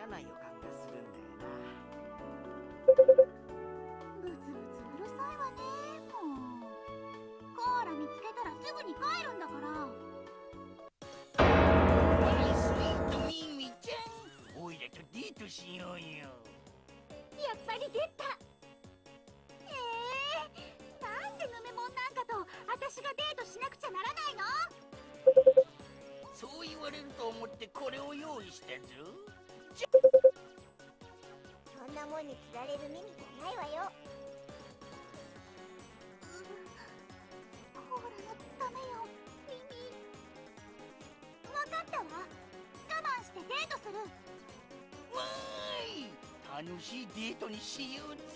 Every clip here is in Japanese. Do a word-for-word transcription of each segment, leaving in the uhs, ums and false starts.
嫌な予感がするんだよな。 ブツブツうるさいわね。もうコーラ見つけたらすぐに帰るんだから。 マイスイートミミちゃん、おいらとデートしようよ。 やっぱり出た。えー、なんでヌメモンなんかと私がデートしなくちゃならないの？ そう言われると思ってこれを用意したぞ。 そんなもんに釣られる耳じゃないわよ。コーラのためよ、耳。分かったわ。我慢してデートする。 わーい、楽しいデートにしようぜ。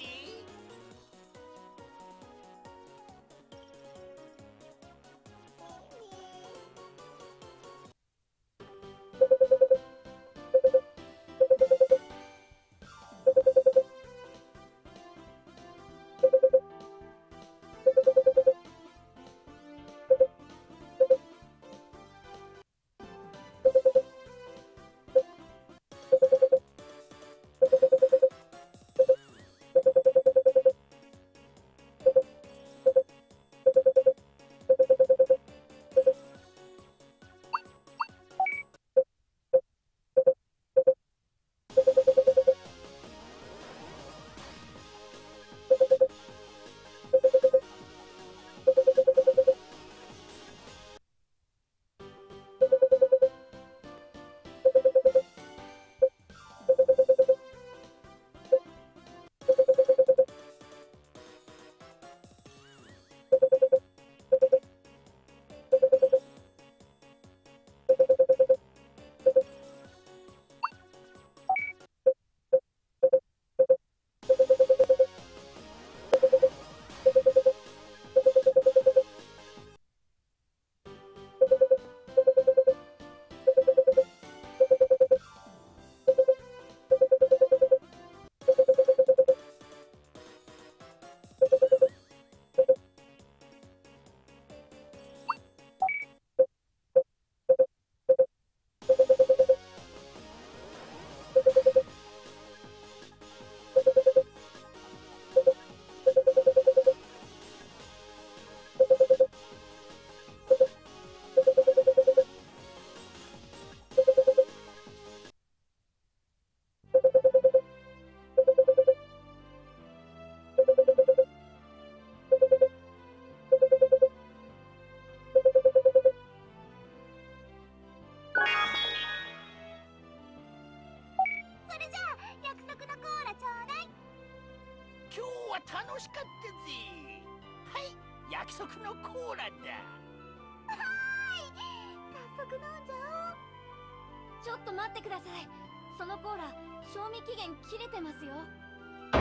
楽しかったぜ。はい、約束のコーラだ。 はーい、早速飲んじゃおう。ちょっと待ってください。そのコーラ賞味期限切れてますよ。えー、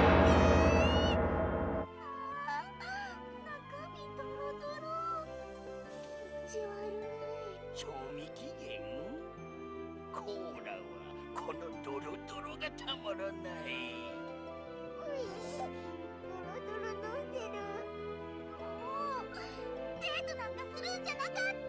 あ中身ドロドロ、気持ち悪い。 賞味期限？コーラはこのドロドロがたまらない。 ドロドロ飲んでる。もうデートなんかするんじゃなかった。